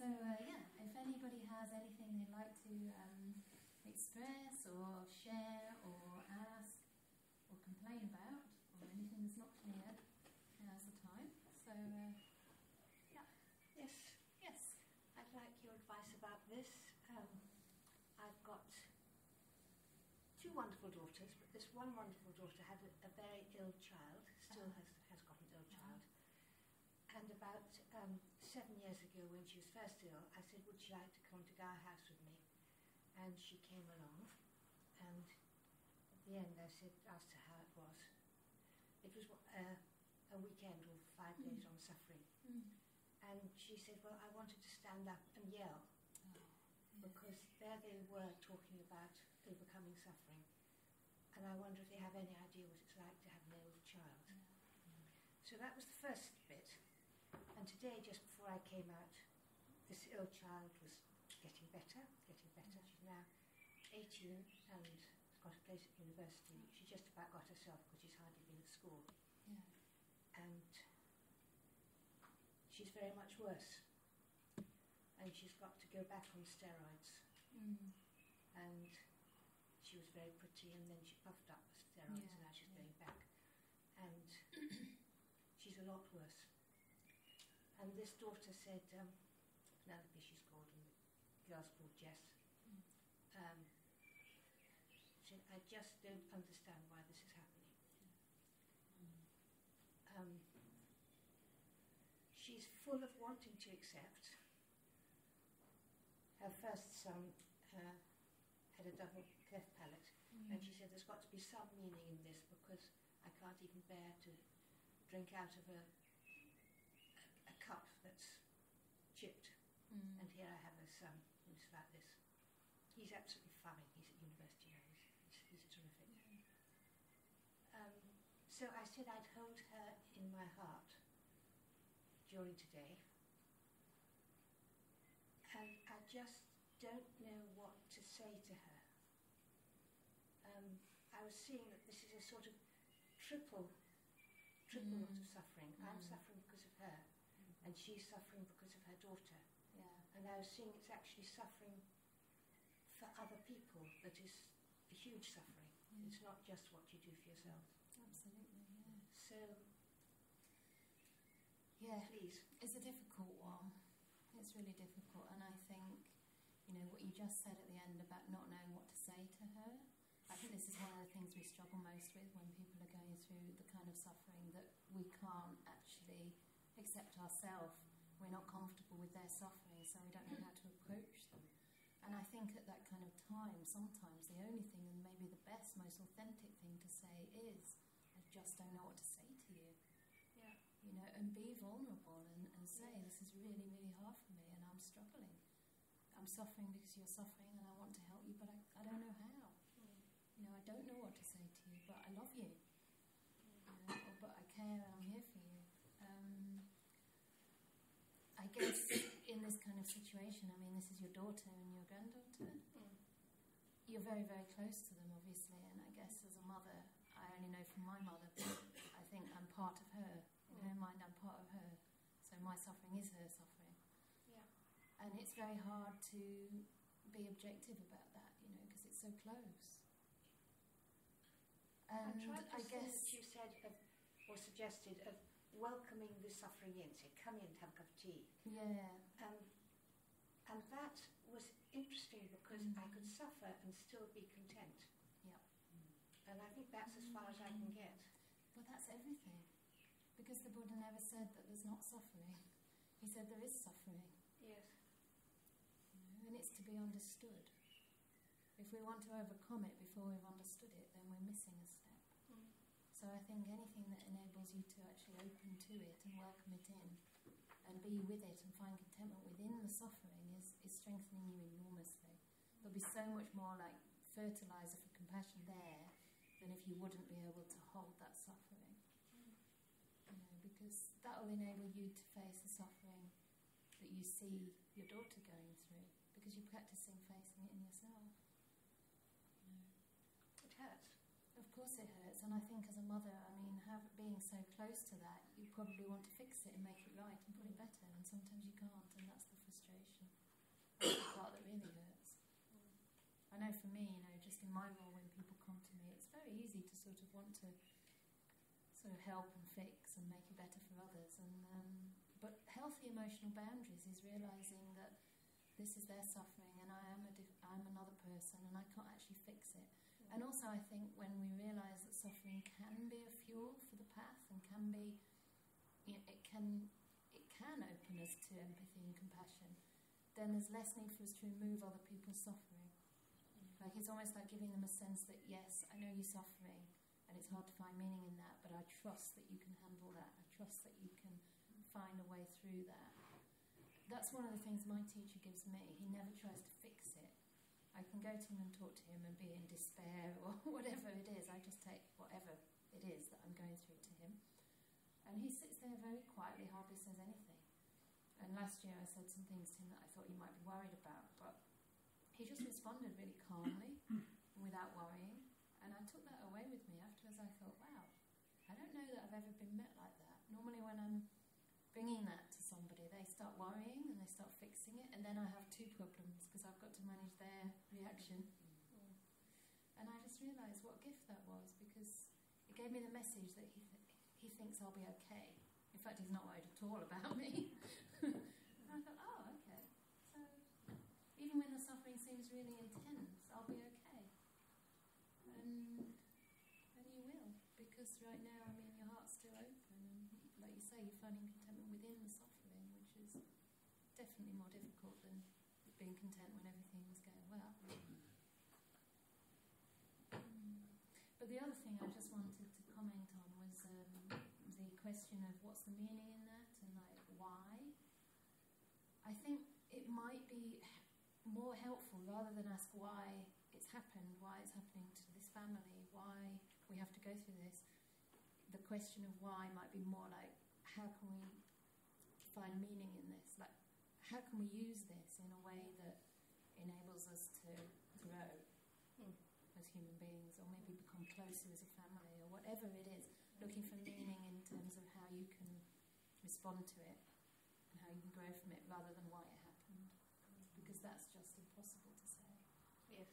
yeah, if anybody has anything they'd like to express or share or ask or complain about, or anything that's not clear, now's the time. So, yeah. Yes. Yes. I'd like your advice about this. I've got two wonderful daughters, but this one wonderful daughter had a very ill child, still has got an ill child. And about 7 years ago, when she was first ill, I said, would she like to come to our house with me? And she came along, and at the end I asked her how it was. It was a weekend or 5 days on suffering. And she said, well, I wanted to stand up and yell, because there they were talking about overcoming suffering. And I wonder if they have any idea what it's like to have an ill child. So that was the first bit. And today, just before I came out, this ill child was getting better. She's now 18 and has got a place at university. She just about got herself because she's hardly been at school. Yeah. And she's very much worse. And she's got to go back on steroids. And she was very pretty, and then she puffed up the steroids, and now she's going back. And she's a lot worse. And this daughter said, Penelope she's called, and the girl's called Jess. She said, I just don't understand why this is happening. She's full of wanting to accept. Her first son had a double cleft palate, and she said, there's got to be some meaning in this, because I can't even bear to drink out of a cup that's chipped. And here I have a son who's like this. He's absolutely fine. He's at university now. He's terrific. So I said I'd hold her in my heart during today. And I just don't know what to say to her. I was seeing that this is a sort of triple lot of suffering. I'm suffering because of her, and she's suffering because of her daughter. Yeah. And I was seeing it's actually suffering for other people that is a huge suffering. It's not just what you do for yourself. Absolutely, yeah. So, yeah, please. It's a difficult one. It's really difficult, and I think, what you just said at the end about not knowing what to say to her, I think this is one of the things we struggle most with when people are going through the kind of suffering that we can't actually accept ourselves. We're not comfortable with their suffering, so we don't know how to approach them. And I think at that kind of time, sometimes the only thing, and maybe the best, most authentic thing to say is, I just don't know what to say to you. Yeah. And be vulnerable and say, this is really, really hard for me, and I'm struggling. I'm suffering because you're suffering, and I want to help you, but I don't know how. I don't know what to say to you, but I love you. But I care, and I'm here for you. I guess in this kind of situation, this is your daughter and your granddaughter. You're very, very close to them, obviously, and I guess as a mother, I only know from my mother, but I think I'm part of her. In her mind, I'm part of her. So my suffering is her suffering. Yeah. And it's very hard to be objective about that, because it's so close. And I tried to I say guess that you said or suggested of welcoming the suffering in. Say, come in, have a cup of tea. Yeah. And that was interesting because I could suffer and still be content. Yeah. And I think that's as far as I can get. Well, that's everything. Because the Buddha never said that there's not suffering. He said there is suffering. Yes. And it's to be understood. If we want to overcome it before we've understood it, then we're missing a step. So I think anything that enables you to actually open to it and welcome it in and be with it and find contentment within the suffering is strengthening you enormously. There'll be so much more like fertilizer for compassion there than if you wouldn't be able to hold that suffering. Because that will enable you to face the suffering that you see your daughter going through, because you're practicing facing it in yourself. It hurts. Of course it hurts, and I think as a mother, being so close to that, you probably want to fix it and make it right and put it better, and sometimes you can't, and that's the frustration. sort of want to sort of help and fix and make it better for others. But healthy emotional boundaries is realising that this is their suffering and I'm another person and I can't actually fix it. And also I think when we realise that suffering can be a fuel for the path and can be, it can open us to empathy and compassion, then there's less need for us to remove other people's suffering. Like it's almost like giving them a sense that, yes, I know you're suffering and it's hard to find meaning in that, but I trust that you can handle that. I trust that you can find a way through that. That's one of the things my teacher gives me. He never tries to fix it. I can go to him and talk to him and be in despair or whatever it is. I just take whatever it is that I'm going through to him. And he sits there very quietly, hardly says anything. And last year I said some things to him that I thought he might be worried about, but he just responded really calmly, without worrying. And I took that away with me afterwards. I thought, wow, I don't know that I've ever been met like that. Normally when I'm bringing that to somebody, they start worrying and they start fixing it, and then I have two problems because I've got to manage their reaction. And I just realised what a gift that was, because it gave me the message that he thinks I'll be okay. In fact, he's not worried at all about me. And I thought, oh, okay. So even when the suffering seems really intense, I'll be okay. And you will, because right now, I mean, your heart's still open, and like you say, you're finding contentment within the suffering, which is definitely more difficult than being content when everything was going well. But the other thing I just wanted to comment on was the question of what's the meaning in that, and like why. I think it might be more helpful, rather than ask why it's happened, why it's happening to this family, why we have to go through this. The question of why might be more like, how can we find meaning in this? Like, how can we use this in a way that enables us to grow as human beings, or maybe become closer as a family, or whatever it is, looking for meaning in terms of how you can respond to it and how you can grow from it, rather than why it happened, because that's just impossible to say. Yes.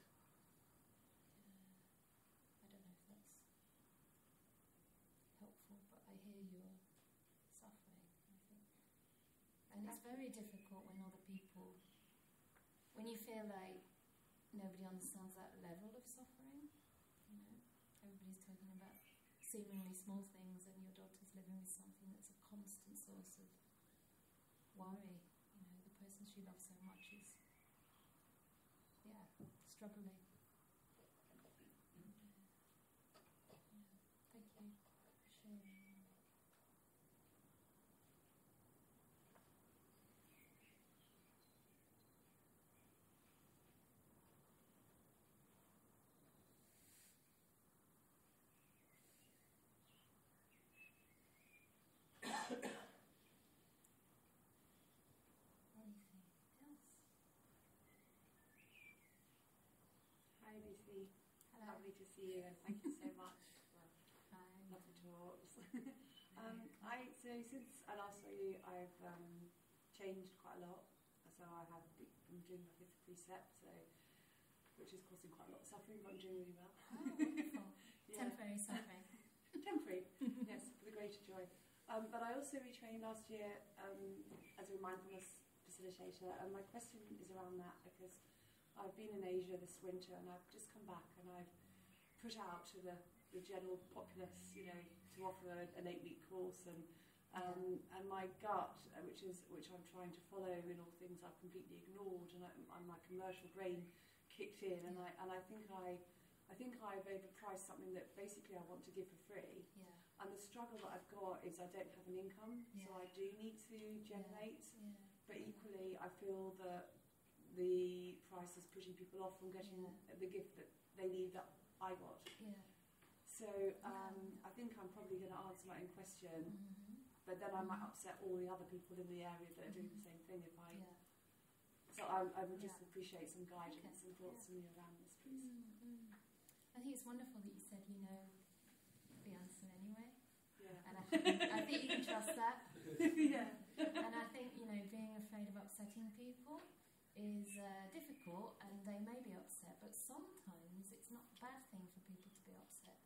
I don't know if that's helpful, but I hear your suffering, I think. And it's very difficult when other people, when you feel like nobody understands that level of suffering, you know, everybody's talking about seemingly small things and your daughter's living with something that's a constant source of worry. You know, the person she loves so much is, struggling. Thank you for sharing. Anything else? Hi, Lucy. Hello. Lovely to see you, and thank you so much. Hi. Lovely talks. So since I last saw you, I've changed quite a lot. So I'm doing my 5th precept, which is causing quite a lot of suffering, but I'm doing really well. Oh, wonderful. Yeah. Temporary suffering. Temporary, yes, for the greater joy. But I also retrained last year as a mindfulness facilitator, and my question is around that, because I've been in Asia this winter and I've just come back and I've put out to the general populace, you know, to offer an 8-week course, and my gut, which I'm trying to follow in all things I've completely ignored, and my commercial brain kicked in, and I think I've overpriced something that basically I want to give for free. Yeah. And the struggle that I've got is I don't have an income, so I do need to generate. Yeah. But equally, I feel that the price is pushing people off from getting the gift that they need that I got. Yeah. So I think I'm probably going to answer my own question, but then I might upset all the other people in the area that are doing the same thing if I... Yeah. So I would just appreciate some guidance and thoughts from you around this, please. I think it's wonderful that you said you know the answer anyway. Yeah. And I think you can trust that. Yeah. And I think, you know, being afraid of upsetting people is difficult, and they may be upset, but sometimes it's not a bad thing for people to be upset. It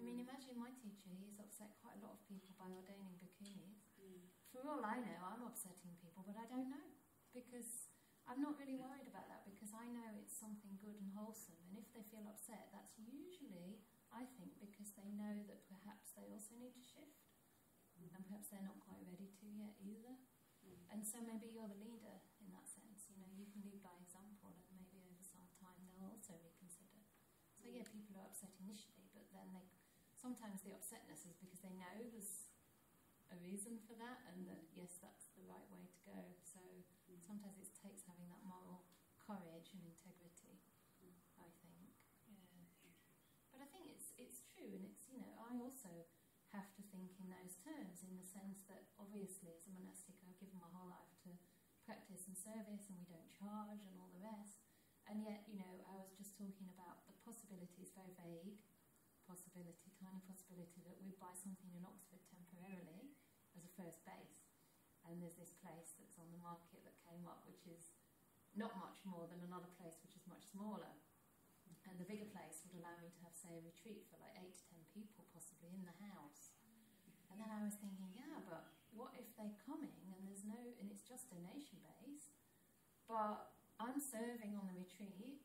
mean, imagine my teacher, he's upset quite a lot of people by ordaining bhikkhunis. For all I know, I'm upsetting people, but I don't know, because I'm not really worried about that, because I know it's something good and wholesome, and if they feel upset, that's usually, I think, because they know that perhaps they also need to shift, and perhaps they're not quite ready to yet either. And so maybe you're the leader in that sense, you know, you can lead by example, and maybe over some time they'll also reconsider. So yeah, people are upset initially, but then sometimes the upsetness is because they know there's a reason for that, and that yes, that's the right way to go. So sometimes it takes having that moral courage and integrity, I think. Yeah. But I think it's true, and it's, you know, I also have to think in those terms, in the sense that obviously as a monastic I've given my whole life to practice and service, and we don't charge and all the rest, and yet, you know, I was just talking about the possibility, it's very vague possibility, tiny possibility that we'd buy something in Oxford temporarily as a first base, and there's this place that's on the market that came up which is not much more than another place which is much smaller, and the bigger place would allow me to have, say, a retreat for like 8 to 10 people possibly in the house. And then I was thinking, yeah, but what if they're coming and there's no, and it's just donation based, but I'm serving on the retreat,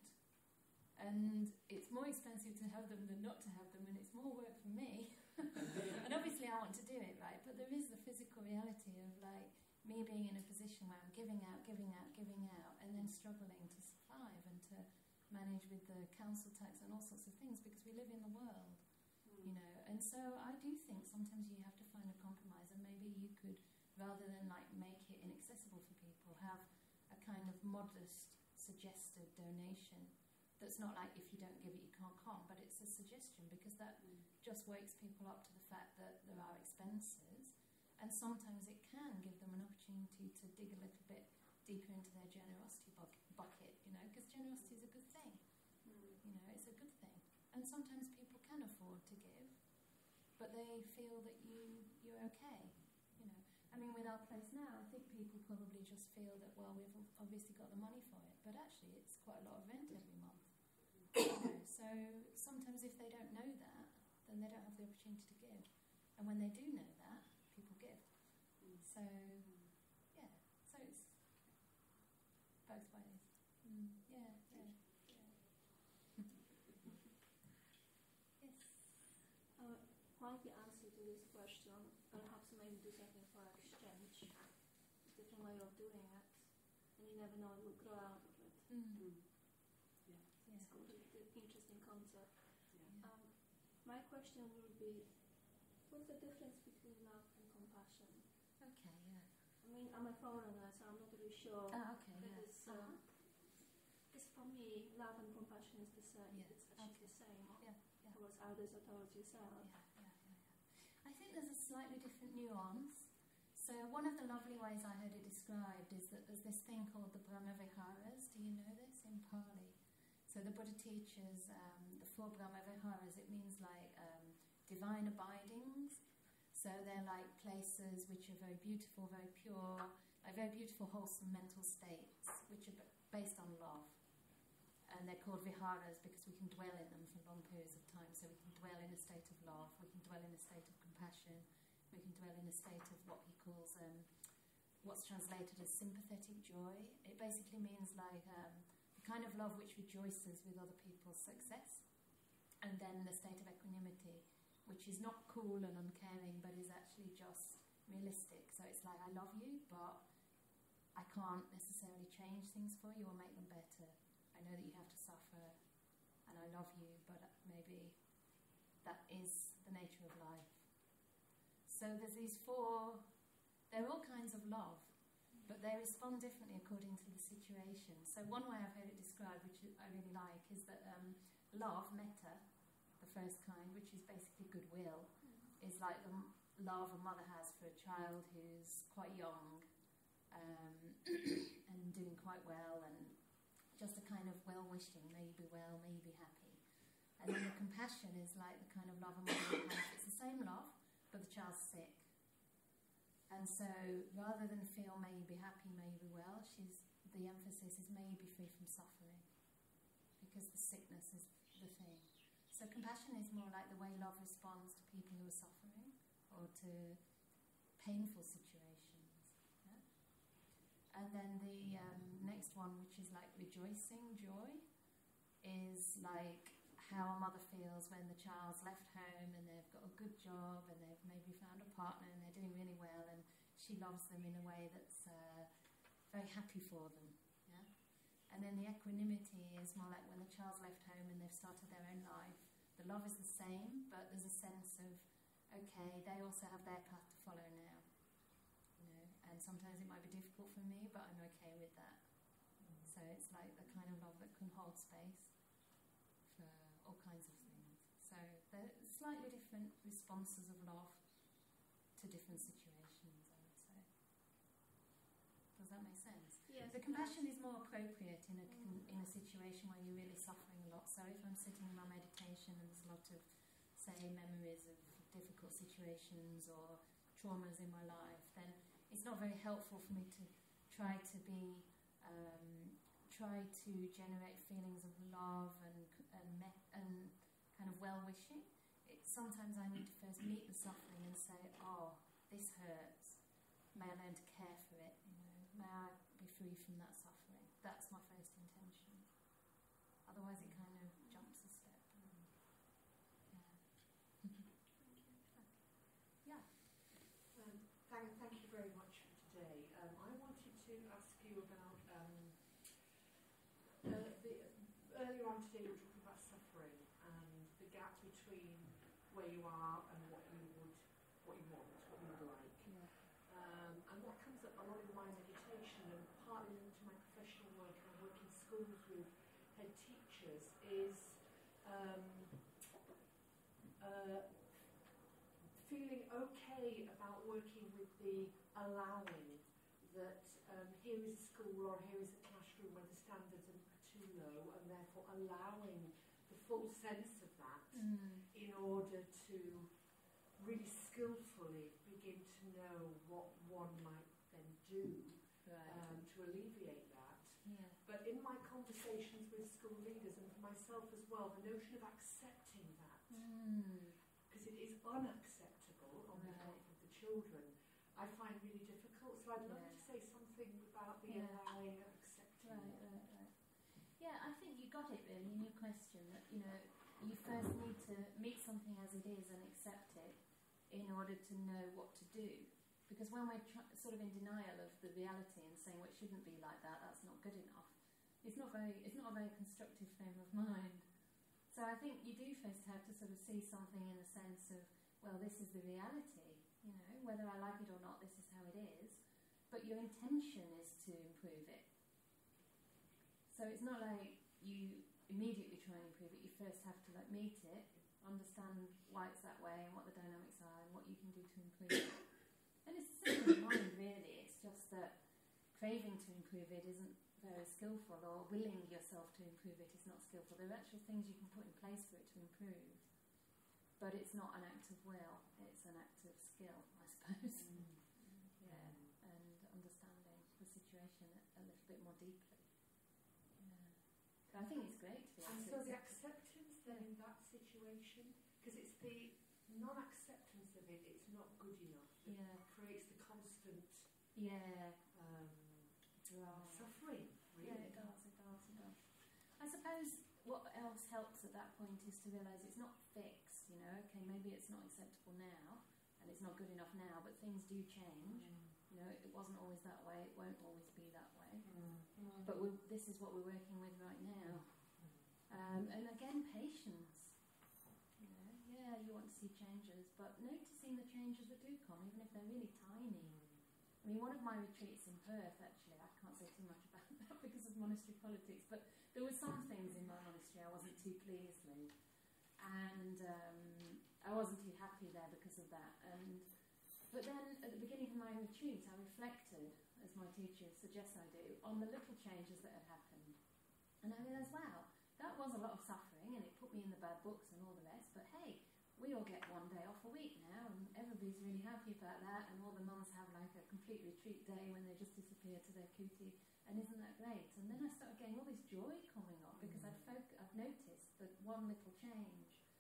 and it's more expensive to have them than not to have them, and it's more work for me. And obviously I want to do it, right? But there is the physical reality of like me being in a position where I'm giving out, and then struggling to survive and to manage with the council tax and all sorts of things, because we live in the world, you know. And so I do think sometimes you have to find a compromise, and maybe you could, rather than like make it inaccessible for people, have a kind of modest suggested donation that's not like if you don't give it you can't come, but it's a suggestion, because that just wakes people up to the fact that there are expenses, and sometimes it can give them an opportunity to dig a little bit deeper into their generosity bucket, you know, because generosity is a good thing, you know, it's a good thing. And sometimes people can afford to give, but they feel that you're okay, you know. I mean, with our place now, I think people probably just feel that, well, we've obviously got the money for it, but actually it's quite a lot of rent every month. You know, so sometimes if they don't know that, then they don't have the opportunity to give. And when they do know that, people give. So, yeah, so it's both ways. Yeah. Yes. Might be answer to this question, perhaps maybe do something for exchange, different way of doing it, and you never know, it will grow out of it. It's a completely interesting concept. My question would be, what's the difference between love and compassion? Okay, yeah. I mean, I'm a foreigner, so I'm not really sure. Okay, yeah. Because for me, love and compassion is the same. Yeah. It's actually the same. Yeah. Towards others or towards yourself. Yeah. I think there's a slightly different nuance. So one of the lovely ways I heard it described is that there's this thing called the Brahma Viharas. Do you know this in Pali? So the Buddha teaches the 4 Brahma Viharas. It means like divine abidings. So they're like places which are very beautiful, very pure, like very beautiful, wholesome mental states, which are based on love. And they're called viharas because we can dwell in them for long periods of time. So we can dwell in a state of love, we can dwell in a state of compassion, we can dwell in a state of what he calls, what's translated as sympathetic joy. It basically means like the kind of love which rejoices with other people's success. And then the state of equanimity, which is not cool and uncaring, but is actually just realistic. So it's like, I love you, but I can't necessarily change things for you or make them better. I know that you have to suffer, and I love you, but maybe that is the nature of life. So there's these 4, they're all kinds of love, but they respond differently according to the situation. So one way I've heard it described, which I really like, is that love, metta, the first kind, which is basically goodwill, is like the love a mother has for a child who's quite young and doing quite well, and just a kind of well-wishing, may you be well, may you be happy. And then the compassion is like the kind of love a mother has. It's the same love, but the child's sick. And so rather than feel may you be happy, may you be well, the emphasis is may you be free from suffering, because the sickness is the thing. So compassion is more like the way love responds to people who are suffering or to painful situations. Yeah? And then the next one, which is like rejoicing, joy, is like how a mother feels when the child's left home and they've got a good job and they've maybe found a partner and they're doing really well and she loves them in a way that's very happy for them. Yeah? And then the equanimity is more like when the child's left home and they've started their own life. The love is the same, but there's a sense of, okay, they also have their path to follow now. You know, and sometimes it might be difficult for me, but I'm okay with that. So it's like the kind of love that can hold space for all kinds of things. So there are slightly different responses of love to different situations, I would say. Does that make sense? Yes. The compassion is more appropriate in a situation where you're really suffering a lot. So if I'm sitting in my meditation and there's a lot of, say, memories of difficult situations or traumas in my life, then it's not very helpful for me to try to be try to generate feelings of love and kind of well-wishing. Sometimes I need to first meet the suffering and say, oh, this hurts. May I learn to care for it? You know, may I be free from that suffering? That's my first intention. Otherwise it kind of jumps a step. Yeah. Thank you very much for today. I wanted to ask you about earlier on today we were talking about suffering and the gap between where you are and what you want, what you would like. Yeah. And what comes up a lot in my meditation and partly into my professional work, and I work in schools with head teachers, is feeling okay about working with the allowing that here is a school or here is a classroom where the standards are too low, and therefore allowing the full sense of that in order to really skillfully begin to know what one might then do to alleviate that. Yeah. But in my conversations with school leaders and for myself as well, the notion of accepting that, because it is unacceptable on behalf of the children, I find really difficult. So I'd love to say something about the allowing and accepting. Right. Yeah, I think you got it really in your question that, you know, you first need to meet something as it is and accept it in order to know what to do. Because when we're sort of in denial of the reality and saying, well, it shouldn't be like that, that's not good enough, it's not a very constructive frame of mind. So I think you do first have to sort of see something in a sense of, well, this is the reality, you know, whether I like it or not, this is how it is. But your intention is to improve it. So it's not like you immediately try and improve it. You first have to like meet it, understand why it's that way and what the dynamics are and what you can do to improve it. And it's the same with mind, really. It's just that craving to improve it isn't very skillful, or willing yourself to improve it is not skillful. There are actual things you can put in place for it to improve, but it's not an act of will. It's an act of skill, I suppose. Yeah, and understanding the situation a little bit more deeply. I think it's great to be able And to so the accept acceptance then in that situation, because it's the non-acceptance of it, it's not good enough, that creates the constant suffering, really. Yeah, it does. I suppose what else helps at that point is to realise it's not fixed, you know, okay, maybe it's not acceptable now, and it's not good enough now, but things do change. You know, it wasn't always that way, it won't always be that way. But this is what we're working with right now. And again, patience. You know, you want to see changes, but noticing the changes that do come, even if they're really tiny. I mean, one of my retreats in Perth, actually, I can't say too much about that because of monastery politics, but there were some things in my monastery I wasn't too pleased with. And I wasn't too happy there because of that. But then, at the beginning of my retreat, I reflected, as my teacher suggests I do, on the little changes that had happened. And I realised, wow, that was a lot of suffering, and it put me in the bad books and all the rest, but hey, we all get one day off a week now, and everybody's really happy about that, and all the mums have like a complete retreat day when they just disappear to their kuti, and isn't that great? And then I started getting all this joy coming up, because I've noticed that one little change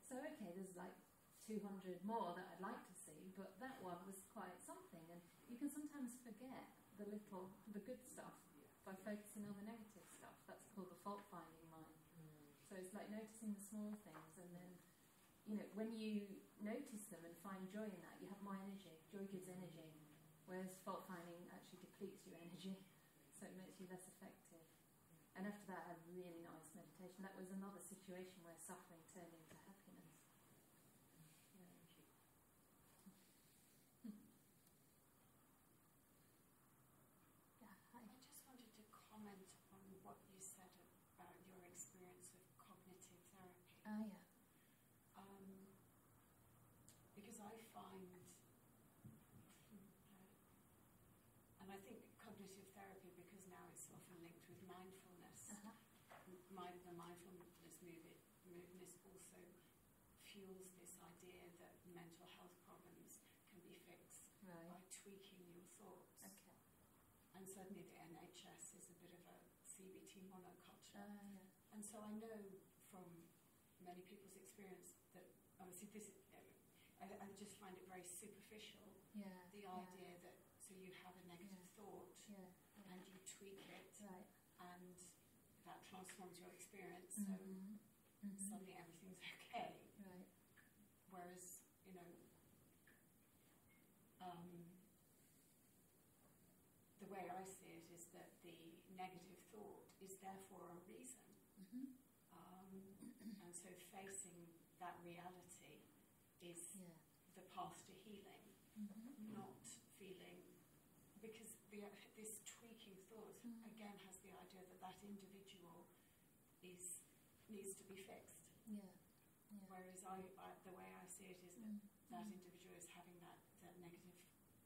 So okay, there's like 200 more that I'd like to see, but that one was quite something. And you can sometimes forget the good stuff by focusing on the negative stuff. That's called the fault-finding mind. So it's like noticing the small things, and then, when you notice them and find joy in that, you have more energy. Joy gives energy, whereas fault-finding actually depletes your energy, so it makes you less effective. And after that, I had really nice meditation. That was another situation where suffering turned into happiness. I just wanted to comment on what you said about your experience of cognitive therapy. Ah, yeah. Because I find, and I think cognitive therapy, because now it's often linked with mindfulness, Uh-huh. the mindfulness movement also fuels this idea that mental health problems can be fixed Right. by tweaking your thoughts. Okay. And certainly the NHS is a bit of a CBT monoculture. Yeah. And so I know from many people's experience that obviously I just find it very superficial, Yeah. the idea that so you have a negative thought Yeah. and you tweak it Right. and that transforms your experience, so Mm-hmm. Mm-hmm. suddenly everything's okay. Right. Whereas, the way I see it is that the negative thought is there for a reason. Mm-hmm. And so facing that reality is Yeah. the path to healing, Mm-hmm. not feeling, because this tweaking thought again has the idea that that individual needs to be fixed. Yeah. Yeah. Whereas the way I see it is that individual is having that negative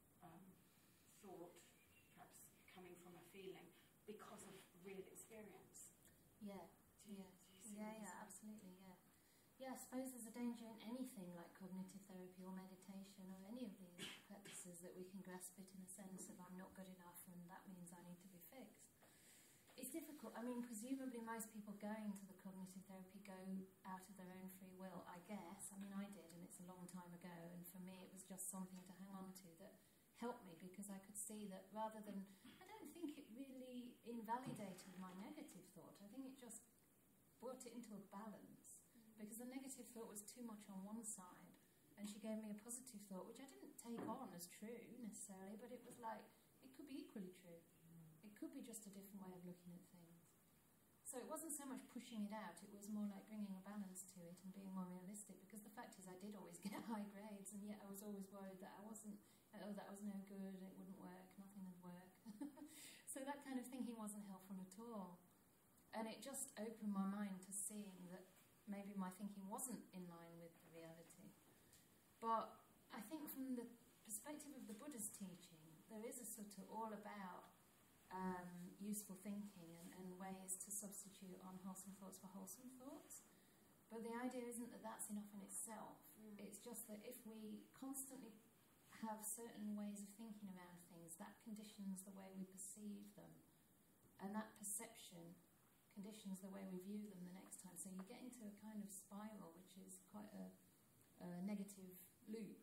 thought, perhaps coming from a feeling because of real experience. Yeah. Do you see what I'm saying? Absolutely, yeah. Yeah, I suppose there's a danger in anything like cognitive therapy or meditation or any of these practices that we can grasp it in a sense of I'm not good enough and that means I need to be fixed. It's difficult. I mean, presumably most people going to the cognitive therapy go out of their own free will, I guess. I mean, I did, and it's a long time ago, and for me it was just something to hang on to that helped me because I could see that rather than... I don't think it really invalidated my negative thought. I think it just brought it into a balance. Because the negative thought was too much on one side, and she gave me a positive thought, which I didn't take on as true necessarily, but it was like, it could be equally true. It could be just a different way of looking at things. So it wasn't so much pushing it out, it was more like bringing a balance to it and being more realistic, because the fact is I did always get high grades, and yet I was always worried that I was no good, it wouldn't work, nothing would work. So that kind of thinking wasn't helpful at all. And it just opened my mind to seeing that maybe my thinking wasn't in line with the reality. But I think from the perspective of the Buddha's teaching, there is a sort of all about useful thinking and ways to substitute unwholesome thoughts for wholesome thoughts. But the idea isn't that that's enough in itself. It's just that if we constantly have certain ways of thinking around things, that conditions the way we perceive them. And that perception conditions the way we view them the next time. So you get into a kind of spiral, which is quite a negative loop.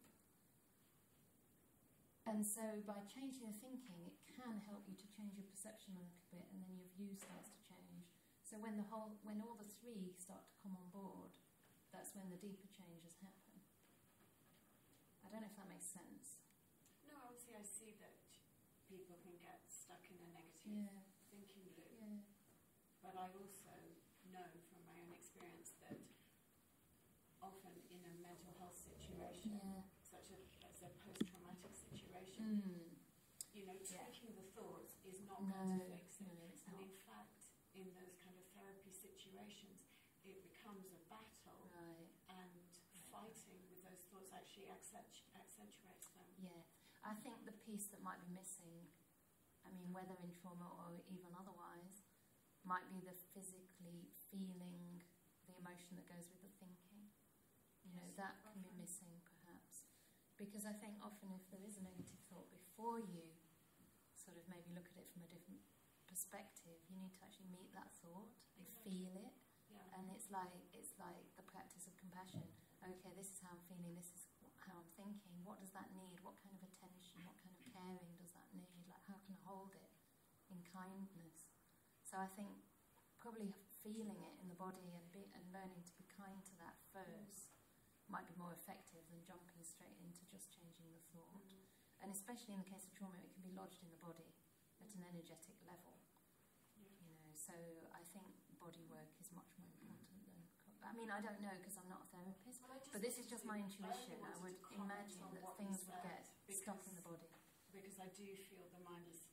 And so by changing the thinking, it can help you to change your perception a little bit, and then your view starts to change. So when all the three start to come on board, that's when the deeper changes happen. I don't know if that makes sense. No, obviously I see that people can get stuck in a negative thinking loop. Yeah. But I also know from my own experience that often in a mental health situation, such as a post-traumatic situation, tweaking the thoughts is not going to fix it. No, it's and not. in fact, in those kind of therapy situations, it becomes a battle, Right. and fighting with those thoughts actually accentuates them. Yeah. I think the piece that might be missing, I mean, whether in trauma or even otherwise, might be the physically feeling the emotion that goes with the thinking. That can be missing perhaps. Because I think often if there is a negative thought before you sort of maybe look at it from a different perspective, you need to actually meet that thought and feel it. Yeah. And it's like the practice of compassion. okay, this is how I'm feeling, this is how I'm thinking, what does that need, what kind of attention, what kind of caring does that need, like how can I hold it in kindness? So I think probably feeling it in the body and learning to be kind to that first might be more effective than jumping straight into just changing the thought. And especially in the case of trauma, it can be lodged in the body at an energetic level. You know, so I think body work is much more important than. I mean, I don't know because I'm not a therapist, but this is just my intuition. I would imagine that things would get stuck in the body. Because I do feel the mindlessness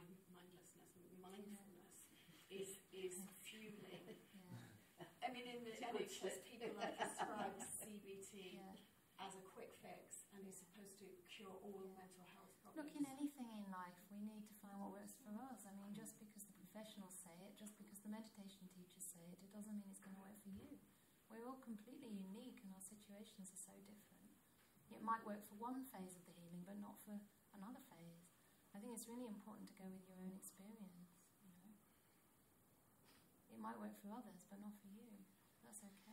is fueling. I mean, in the NHS, people are prescribed CBT as a quick fix, and it's supposed to cure all mental health problems. Look, in anything in life, we need to find what works for us. I mean, just because the professionals say it, just because the meditation teachers say it, it doesn't mean it's going to work for you. We're all completely unique, and our situations are so different. It might work for one phase of the healing, but not for another phase. I think it's really important to go with your own experience. You know, it might work for others, but not for you. That's okay.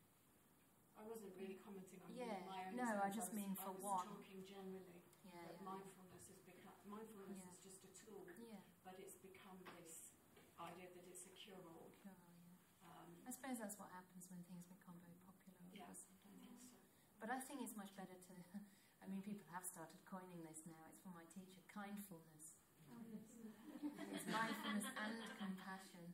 I wasn't really commenting on my own. No, I just mean for one. I was talking generally. Mindfulness is just a tool, but it's become this idea that it's a cure-all. I suppose that's what happens when things become very popular. I think so. But I think it's much better to. I mean, people have started coining this now. It's from my teacher, kindfulness. It's mindfulness and compassion.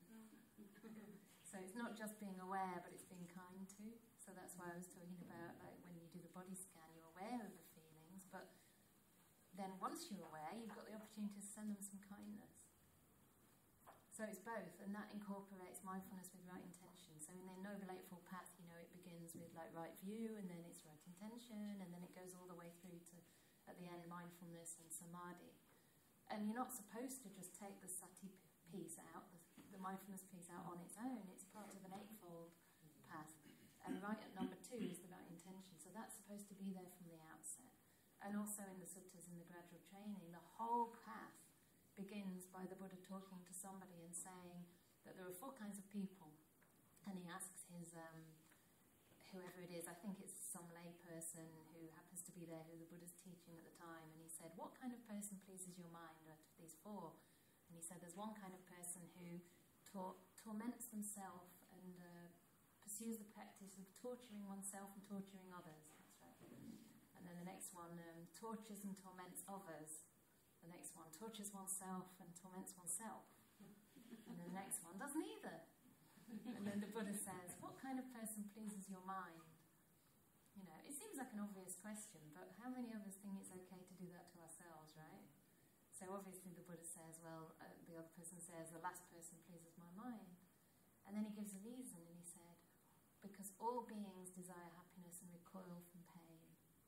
So it's not just being aware, but it's being kind too. So that's why I was talking about, like, when you do the body scan, you're aware of the feelings, but then once you're aware, you've got the opportunity to send them some kindness. So it's both, and that incorporates mindfulness with right intention. So in the Noble Eightfold Path, you know, it begins with like right view, and then it's right intention, and then it goes all the way through to, at the end, mindfulness and samadhi. And you're not supposed to just take the sati piece out, the mindfulness piece out on its own. It's part of an eightfold path. And right at number 2 is the right intention. So that's supposed to be there from the outset. And also in the suttas, in the gradual training, the whole path begins by the Buddha talking to somebody and saying that there are 4 kinds of people. And he asks his, whoever it is, I think it's some lay person who happens to be there who the Buddha's teaching at the time. And he said, what kind of person pleases your mind out of these 4? And he said, there's one kind of person who torments themselves and pursues the practice of torturing oneself and torturing others. That's right. And then the next one tortures and torments others. The next one tortures oneself and torments oneself. And then the next one does neither. And then the Buddha says, what kind of person pleases your mind? You know, it seems like an obvious question, but how many of us think it's okay to do that to ourselves, right? So obviously the Buddha says, well, the other person says, the last person pleases my mind. And then he gives a reason, and he said, because all beings desire happiness and recoil from pain.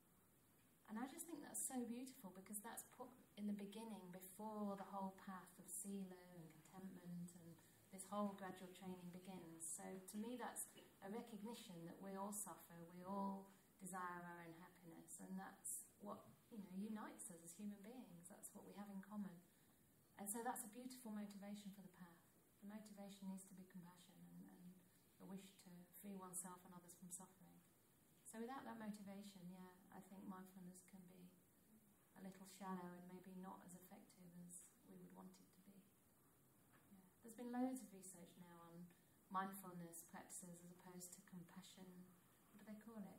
And I just think that's so beautiful, because that's put in the beginning, before the whole path of sila and contentment and this whole gradual training begins. So to me that's a recognition that we all suffer, we all desire our own happiness, and that's what, you know, unites us as human beings. That's what we have in common. And so that's a beautiful motivation for the path. The motivation needs to be compassion and a wish to free oneself and others from suffering. So without that motivation, I think mindfulness can be a little shallow and maybe not as effective as we would want it to be. There's been loads of research now on mindfulness practices as opposed to compassion. What do they call it?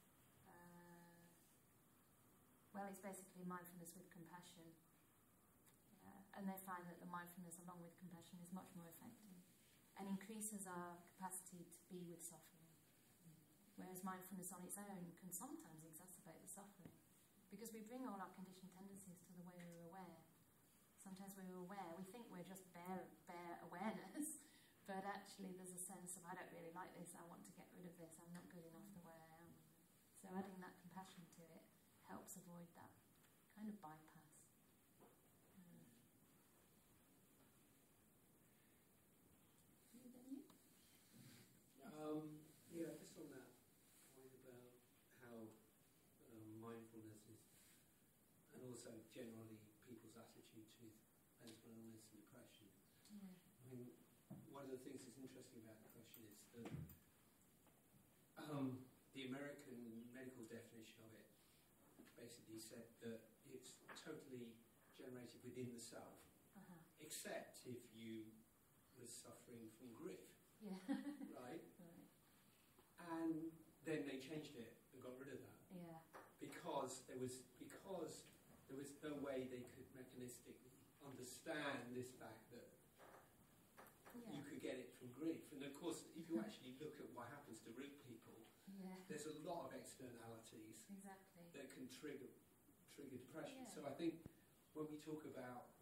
Well, it's basically mindfulness with compassion. And they find that the mindfulness along with compassion is much more effective and increases our capacity to be with suffering. Whereas mindfulness on its own can sometimes exacerbate the suffering, because we bring all our conditioned tendencies to the way we're aware. Sometimes we're aware, we think we're just bare awareness, but actually there's a sense of, I don't really like this, I want to get rid of this, I'm not good enough the way I am. So adding that compassion to it helps avoid that kind of bypass. Just on that point about how mindfulness is, and also generally people's attitude to mental illness and depression. I mean, one of the things that's interesting about the question is that the American medical definition of it basically said that it's totally generated within the self, except if you were suffering from grief, Yeah. right? Right. And then they changed it and got rid of that Yeah. because there was no way they could mechanistically understand this fact that Yeah. you could get it from grief. And of course, if you actually look at what happens to root people, Yeah. there's a lot of externalities Exactly. that can trigger depression. Yeah. So I think when we talk about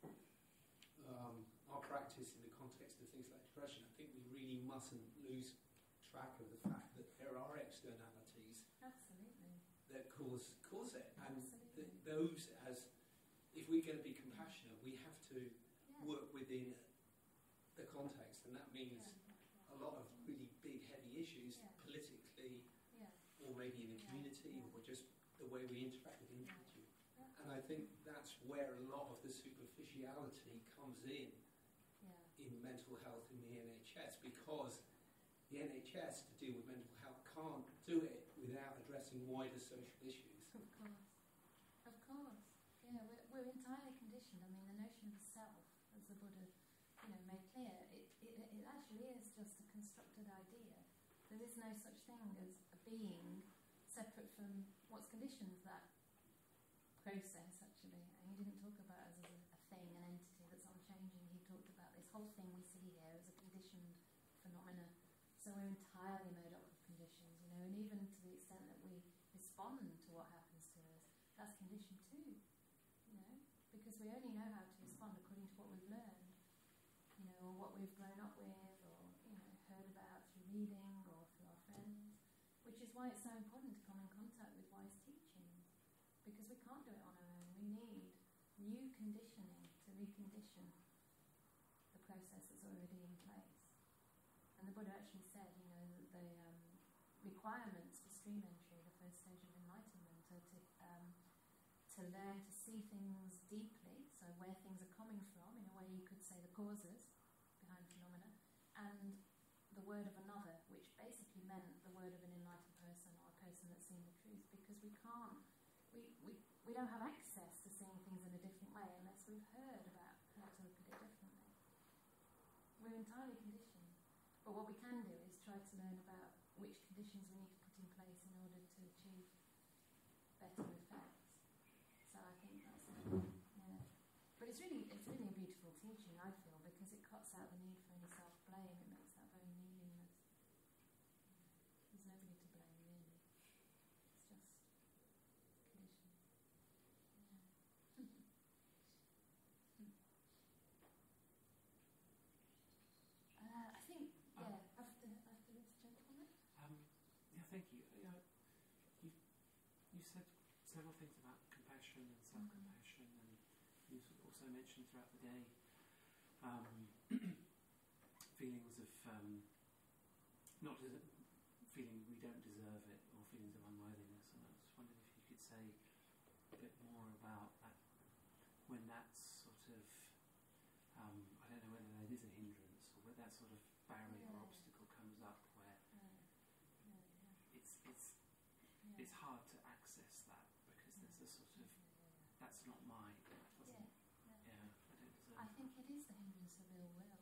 our practice in the context of things like depression, I think we really mustn't lose track of the fact that there are externalities Absolutely. that cause it, and Absolutely. those, as if we're going to be compassionate, we have to Yeah. work within the context, and that means a lot of really big, heavy issues Yeah. politically, Yeah. or maybe in the Yeah. community, Yeah. or just the way we interact with individuals. Yeah. And I think that's where a lot of the superficiality comes in Yeah. mental health in the NHS, because the NHS, to deal with mental health, can't do it without addressing wider social issues. Of course. Of course. Yeah, we're entirely conditioned. I mean, the notion of self, as the Buddha, made clear, it actually is just a constructed idea. There is no such thing as a being separate from what's conditioned that process, actually. And he didn't talk about it as a thing, an entity that's unchanging. He talked about this whole thing we see here as a conditioned phenomena. So we're entirely made up of conditions, and even to the extent that we respond to what happens to us, that's conditioned too, because we only know how to respond according to what we've learned, or what we've grown up with, or, heard about through reading or through our friends, which is why it's so important to come in contact with wise teachings, because we can't do it on our own. We need new conditioning to recondition the process that's already in place. And the Buddha actually said, the requirements for stream entry, the first stage of enlightenment, are to learn to see things deeply, so where things are coming from, in a way you could say the causes behind phenomena, and the word of another, which basically meant the word of an enlightened person, or a person that's seen the truth, because we don't have access to seeing things in a different way unless we've heard about how to look at it differently. We're entirely conditioned. But what we can do is try to learn about which conditions we need to put in place in order to achieve better effects. So I think that's yeah. But it's really a beautiful teaching, I feel, because it cuts out the need for any self-blame. It makes that very meaningless. There's nobody to blame, really. It's just conditions. I think, after this gentleman. Yeah, thank you. You said several things about compassion and self-compassion, and you also mentioned throughout the day feelings of feeling we don't deserve it, or feelings of unworthiness. And I just wondered if you could say a bit more about that, when that's sort of I don't know whether that is a hindrance, or whether that sort of barrier or obstacle comes up where it's hard to access that, because there's a sort of that's not mine. That doesn't. I don't deserve. I think it is the hindrance of ill will.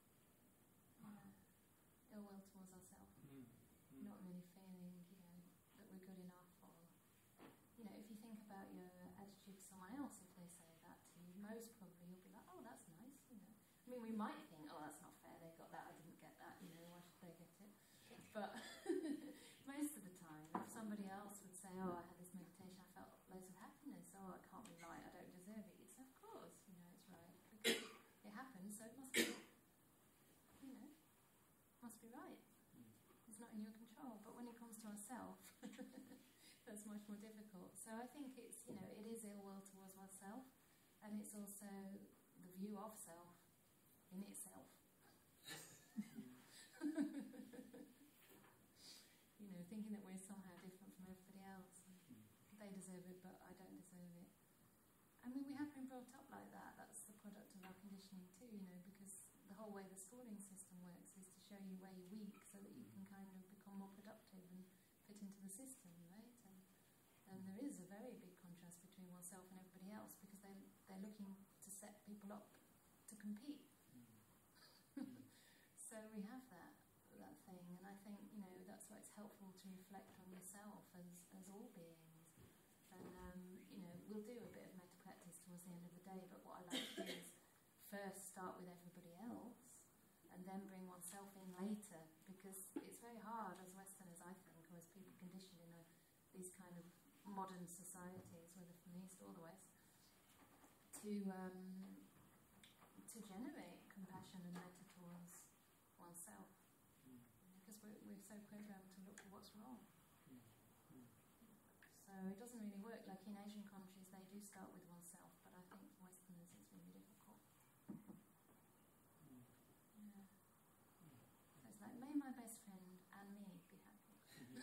Ill will towards ourselves. Not really feeling, that we're good enough, or if you think about your attitude to someone else, if they say that to you, most probably you'll be like, oh, that's nice. I mean, we might think, oh, that's not fair. They got that, I didn't get that. Why should they get it? But most of the time, if somebody else would say, oh, I had this meditation, I felt loads of happiness. Oh, it can't be right. I don't deserve it. It's of course, it's right, because it happens, so it must be, must be right. It's not in your control. But when it comes to ourselves, that's much more difficult. So I think it's, it is ill will towards oneself, and it's also the view of self in itself. Thinking that we're somehow different from everybody else. They deserve it, but I don't deserve it. I mean, we have been brought up like that. That's the product of our conditioning too, because the whole way the schooling system works is to show you where you're weak, so that you can kind of become more productive and fit into the system, right? And there is a very big contrast between oneself and everybody else because they're looking to set people up to compete. So we have that thing, and I think, you know, that's why it's helpful to reflect on yourself as all beings. And, you know, we'll do a bit of metta practice towards the end of the day, but what I like to do is first start with everybody else and then bring oneself in later, because it's very hard as Westerners, I think, or as people conditioned in these kind of modern societies, whether from the East or the West, to generate compassion and metta towards oneself, because we're so programmed to look for what's wrong. So it doesn't really work. Like in Asian countries, they do start with oneself, but I think for Westerners it's really difficult. Yeah. So it's like, may my best friend and me be happy.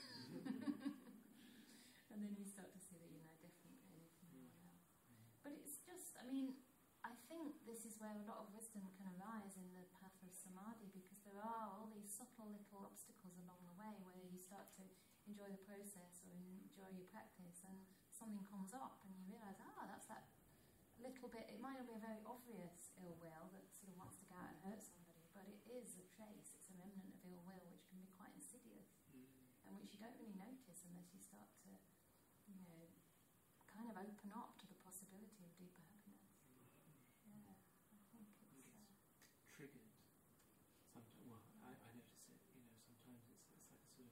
And then you start to see that you're no different really from anyone else. But it's just, I mean, I think this is where a lot of wisdom can arise in the path of samadhi, because there are all these subtle little obstacles along the way where you start to enjoy the process or enjoy your practice, and something comes up and you realise, that's that little bit. It might not be a very obvious ill will that sort of wants to go out and hurt somebody, but it is a trace, it's a remnant of ill will which can be quite insidious, and which you don't really notice unless you start to, you know, kind of open up to the possibility of deeper happiness. Yeah, I think it's triggered. Sometimes, well, I notice it. You know, sometimes it's like a sort of,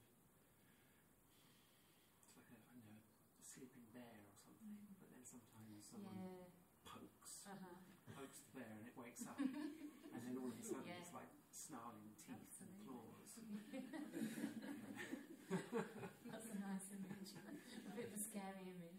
it's like a, I don't know, a sleeping bear or something. But then sometimes someone pokes the bear and it wakes up, and then all of a sudden it's like snarling teeth and claws. That's a nice image. A bit of a scary image.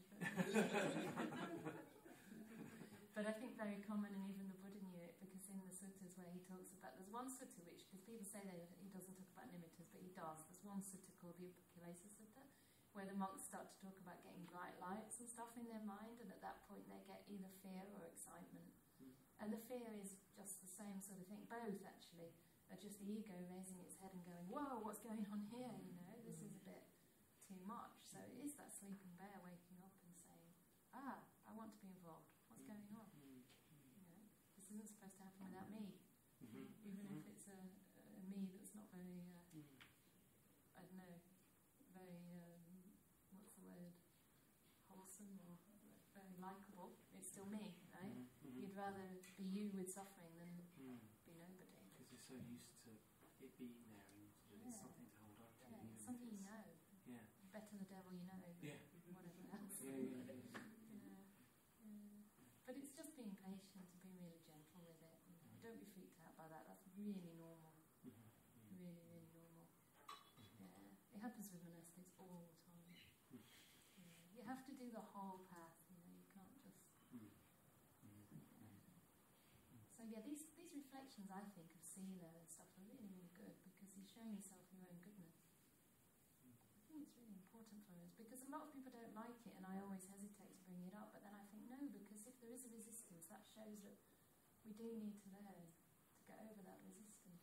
But I think very common, and even the Buddha knew it, because in the suttas where he talks about, there's one sutta which, because people say that he doesn't talk about nimittas, but he does. There's one sutta called the Upakilesa Sutta, where the monks start to talk about getting bright lights and stuff in their mind, and at that point they get either fear or excitement. And the fear is just the same sort of thing, both actually, are just the ego raising its head and going, whoa, what's going on here, you know, this is a bit too much. So it is that sleeping bear waking up and saying, I want to be involved, what's going on? You know, this isn't supposed to happen without me, even if it's a me that's not very, I don't know, very, what's the word, wholesome or very likeable. It's still me, right? You'd rather be you with suffering than be nobody. Because you're so used to it being there, and it's something to hold on to. It's something you know. Yeah. Better the devil you know than whatever else. But it's just being patient and being really gentle with it. You know. Don't be freaked out by that. That's really normal. Really, really normal. Yeah. It happens with monastics all the time. You have to do the whole path. You know, you can't just. So yeah, these reflections, I think, of sila and stuff are really, really good, because you're showing yourself your own goodness. I think it's really important for us, because a lot of people don't like it, and I always hesitate to bring it up, but then I think, no, because if there is a resistance, that shows that we do need to learn to get over that resistance.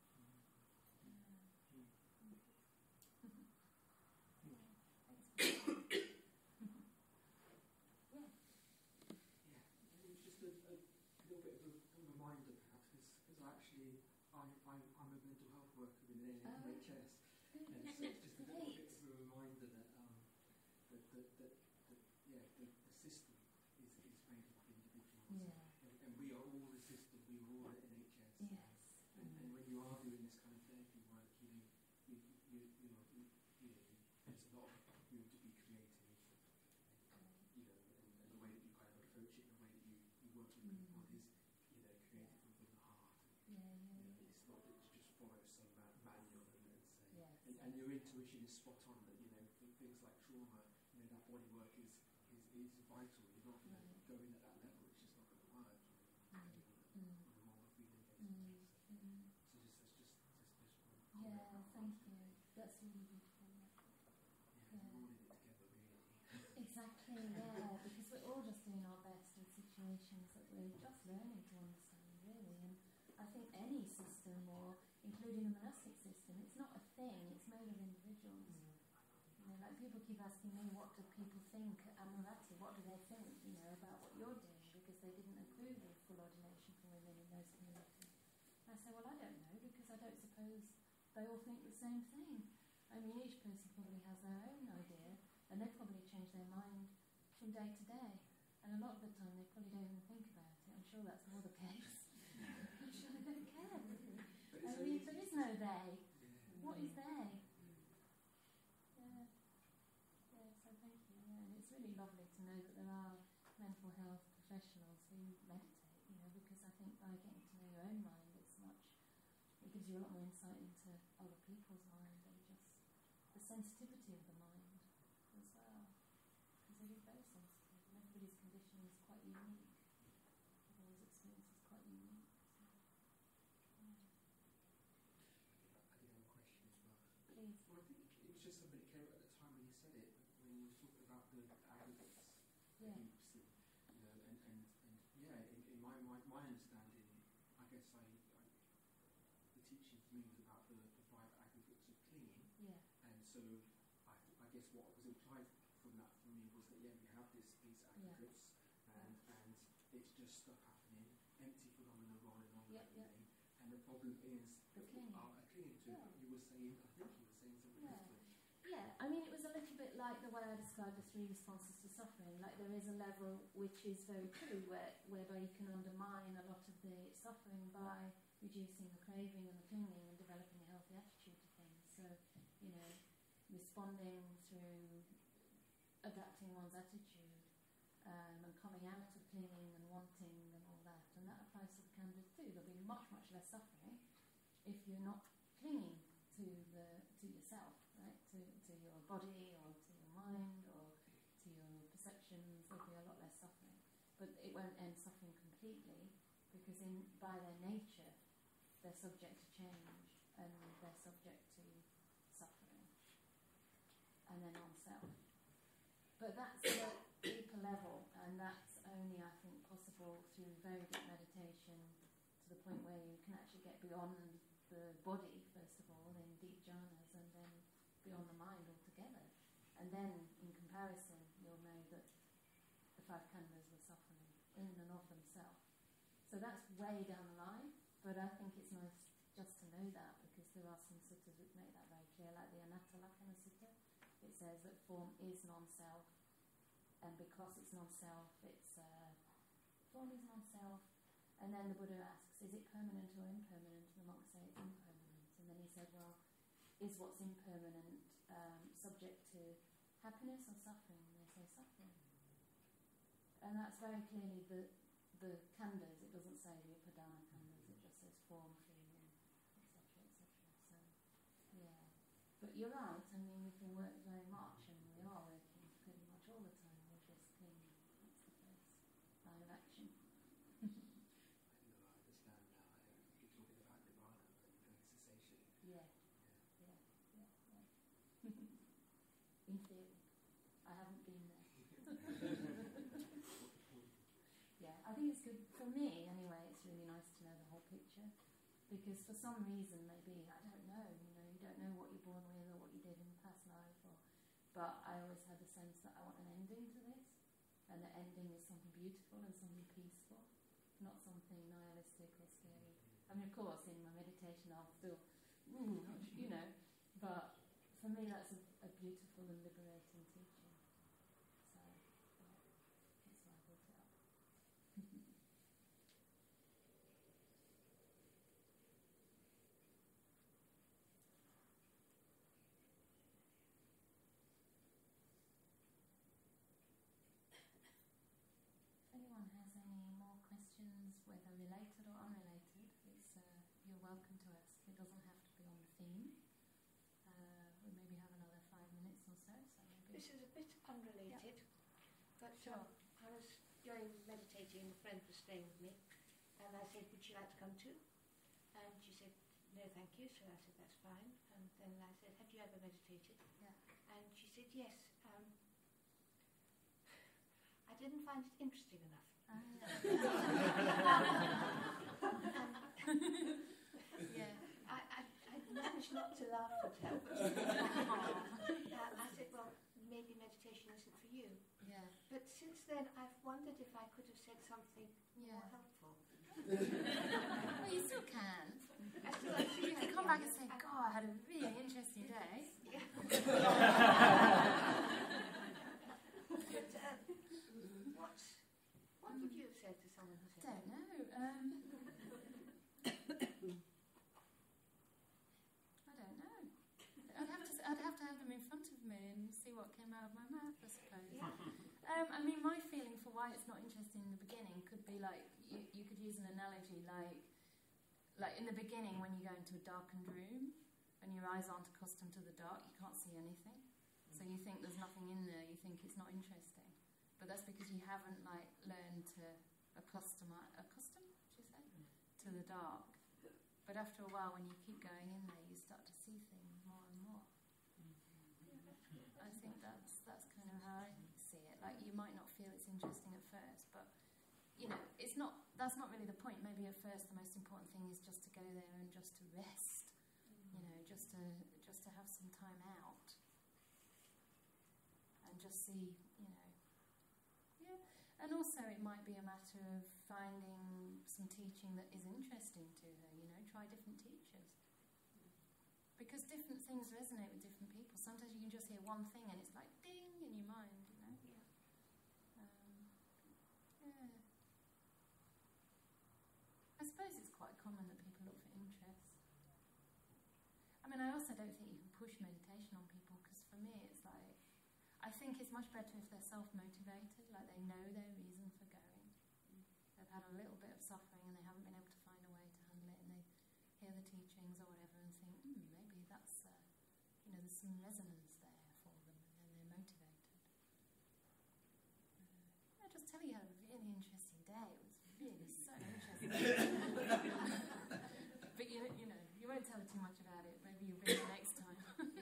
Just a little bit of a reminder, perhaps, because actually I'm a mental health worker in the NHS, and so it's just a little bit of a reminder that the system is made up of individuals, and we are all the system. We are all the NHS. Yes. And when you are doing this kind of therapy work, there's a lot of room to be creative. And the way that you kind of approach it, the way that you work with people is, creative from the heart. It's not that you just follow some manual and say. And your intuition is spot on. That for things like trauma, that body work is vital. You're not going to go in at that level. It's just not going to work. On a more feeling basis. So just one. Yeah, thank you. That's really beautiful. We're all in it together, really. Exactly, yeah, because we're all just doing our best in situations that we're just learning to understand, really. And I think any system, or including the monastic system, it's not a thing, it's made of individuals. people keep asking me, what do people think at Amurati? What do they think, about what you're doing? Because they didn't approve of full ordination for women in those communities. And I say, well, I don't know, because I don't suppose they all think the same thing. I mean, each person probably has their own idea, and they probably change their mind from day to day. And a lot of the time, they probably don't even think about it. I'm sure that's more the case. I'm sure they don't care. I mean, there is no they. What is they? Yeah. Yeah, so thank you. Yeah, and it's really lovely to know that there are mental health professionals who meditate, because I think by getting to know your own mind, it gives you a lot more insight into other people's mind and just the sensitivity of the mind as well. Because it is very sensitive, and everybody's condition is quite unique. Everyone's experience is quite unique. So, yeah. I did have a question as well. Please. Well, I think it was just something that came up at the time when you said it, when you were talking about the aggregates, Yeah. the heaps, and yeah, in my understanding, I guess the teaching for me was about the 5 aggregates of clinging, Yeah. and so I guess what was implied from that for me was that we have these aggregates, and it's just stuff happening, empty phenomena rolling on happening, and the problem is The that clinging. are clinging to. Yeah. You were saying, I think you were saying something Yeah. different. Yeah, I mean, it was a little bit like the way I described the 3 responses to suffering. Like, there is a level which is very true, whereby you can undermine a lot of the suffering by reducing the craving and the clinging and developing a healthy attitude to things. So, responding through adapting one's attitude and coming out of clinging and wanting and all that. And that applies to the Candas too. There'll be much, much less suffering if you're not clinging to yourself, right? To your body or to your mind or to your perceptions. There'll be a lot less suffering. But it won't end suffering completely, because by their nature they're subject to change and they're subject to suffering. And they're non-self. But that's a deeper level, and that's only, I think, possible through very deep meditation, to the point where you can actually get beyond the body, first of all, in deep jhanas, and then beyond the mind altogether. And then, in comparison, you'll know that the 5 khandhas were suffering in and of themselves. So that's way down the line, but I think it's nice just to know that, because there are some suttas which make that very clear, like the Anatta Lakkhana Sutta. It says that form is non-self, and because it's non-self, form is non-self. And then the Buddha asks, is it permanent or impermanent? And the monks say it's impermanent. And then he said, well, is what's impermanent subject to happiness or suffering? And they say suffering. And that's very clearly the khandhas. It doesn't say the upadana khandhas, it just says form, feeling, etc., etc. So, yeah. But you're right, I mean, we can work very much, and we are working pretty much all the time with this thing. That's the first line of action. I understand now. You're talking about nirvana and cessation. Yeah. In theory. I haven't been there. Yeah, I think it's good. For me, anyway, it's really nice to know the whole picture. Because for some reason, maybe, I don't know, you don't know what you're born with or what you did in the past life. But I always had the sense that I want an ending to this. And the ending is something beautiful and something peaceful, not something nihilistic or scary. I mean, of course, in my meditation I'll feel, but for me that's a beautiful and liberating teaching. So, yeah, that's why I brought it up. If anyone has any more questions, whether related or unrelated, you're welcome to ask. It doesn't have to be on the theme. We maybe have another 5 minutes or so. Maybe. This is a bit unrelated, but Sure. I was going meditating, a friend was staying with me, and I said, would you like to come too? And she said, no thank you, so I said, that's fine. And then I said, have you ever meditated? Yeah. And she said, yes. I didn't find it interesting enough. Yeah. I managed not to laugh at her. I said, well, But since then, I've wondered if I could have said something more helpful. Well, you still can. You can come back and say, God, I had a really interesting day. But what would you have said to someone who said Don't know. I don't know. I'd have to have them in front of me and see what came out of my mouth, I suppose. Yeah. I mean, my feeling for why it's not interesting in the beginning could be like, you could use an analogy like in the beginning when you go into a darkened room and your eyes aren't accustomed to the dark, you can't see anything. So you think there's nothing in there, you think it's not interesting. But that's because you haven't like learned to accustom, should you say, to the dark. But after a while, when you keep going in there, you start to see things more and more. I think that's kind of how I see it. Like, you might not feel it's interesting at first, but you know, that's not really the point. Maybe at first the most important thing is just to go there and just to rest. You know, just to have some time out and just see, you know. Yeah. And also it might be a matter of finding some teaching that is interesting to her, you know, try different teachers. Because different things resonate with different people. Sometimes you can just hear one thing and it's like ding in your mind, you know. Yeah. I suppose it's quite common that people look for interest. I mean, I also don't think you can push meditation on people, because for me it's like, I think it's much better if they're self-motivated, like they know their reason for going. They've had a little bit of suffering and they haven't been able to find a way to handle it, and they hear the teachings or whatever and think, maybe that's, you know, there's some resonance there for them, and then they're motivated. I'll just tell you, I had a really interesting day. It was really so interesting. But you know, you won't tell her too much about it. Maybe you'll bring it next time.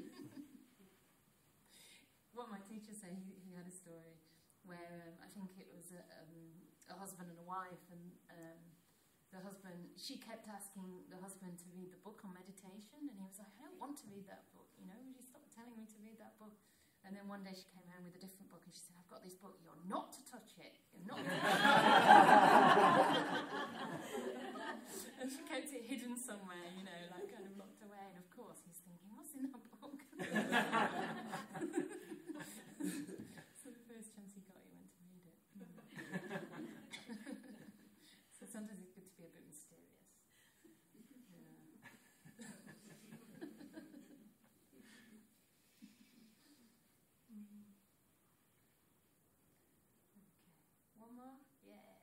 What my teacher said, he had a story where I think it was a husband and a wife, and the husband, she kept asking the husband to read the book on meditation, and he was like, I don't want to read that book, you know, would you stop telling me to read that book? And then one day she came home with a different book, and she said, I've got this book, you're not to touch it, you're not to touch it. And she kept it hidden somewhere, you know, like kind of locked away, and of course he's thinking, what's in that book? So the first chance he got, he went to read it. So sometimes it's good to be a bit mysterious. Yeah. Okay. One more? Yeah.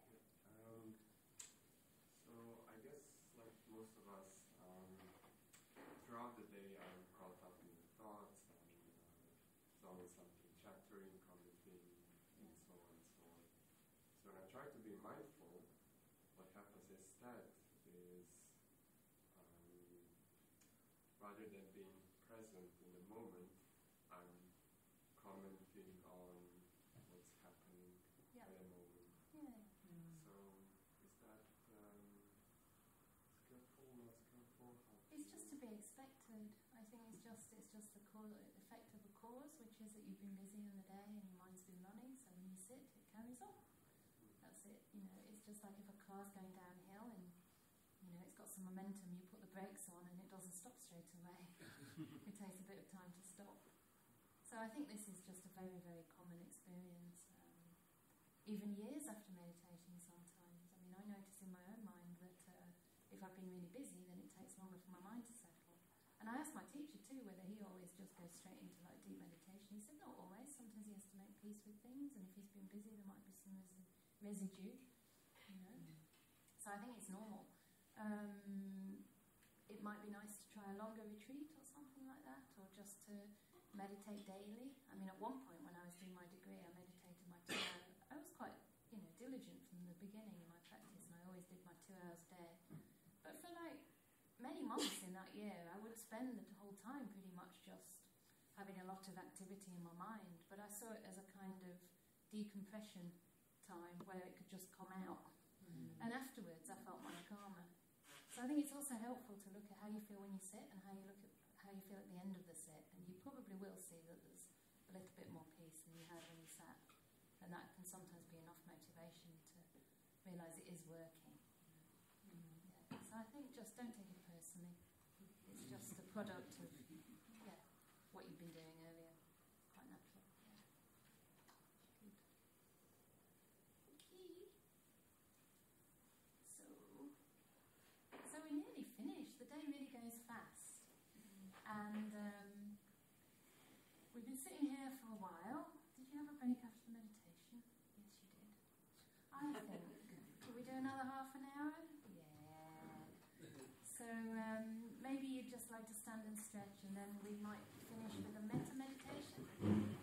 So I guess, like most of us, throughout the day I'm caught up in the thoughts, and there's always something chattering, commenting, and so on and so on. So when I try to be mindful, what happens instead is, rather than being present in the moment, I'm commenting on what's happening Yeah. at the moment. Yeah. So is that skillful, not skillful? It's just to be expected. I think it's just the effect of the cause, which is that you've been busy in the day and your mind's been running, so when you sit, it carries on. That's it. You know, it's just like if a car's going downhill and, you know, it's got some momentum, you put the brakes on and it doesn't stop straight away. It takes a bit of time to stop. So I think this is just a very, very common experience, even years after meditation sometimes. I mean, I notice in my own mind that if I've been really busy, then it takes longer for my mind to settle. And I asked my teacher too whether he always just goes straight into like deep meditation. He said not always. Sometimes he has to make peace with things, and if he's been busy, there might be some residue, you know. So I think it's normal. It might be nice to try a longer retreat or something like that, or just to meditate daily. I mean, at one point when I was doing my degree, I meditated my 2 hours. I was quite, you know, diligent from the beginning in my practice, and I always did my 2 hours a day. But for like many months in that year, I would spend the whole time pretty much just having a lot of activity in my mind. But I saw it as a kind of decompression time where it could just come out. And afterwards, I felt much calmer. So I think it's also helpful to look at how you feel when you sit and how you feel at the end of the sit. And you probably will see that there's a little bit more peace than you had when you sat. And that can sometimes be enough motivation to realise it is working. Yeah. So I think just don't take it personally. It's just a product of what you've been doing earlier. Quite natural. Yeah. Good. Okay. So we're nearly finished. The day really goes fast. And we've been sitting here for a while. Did you have a break after the meditation? Yes, you did. I think. Could we do another half an hour? Yeah. So maybe you'd just like to stand and stretch, and then we might finish with a metta meditation.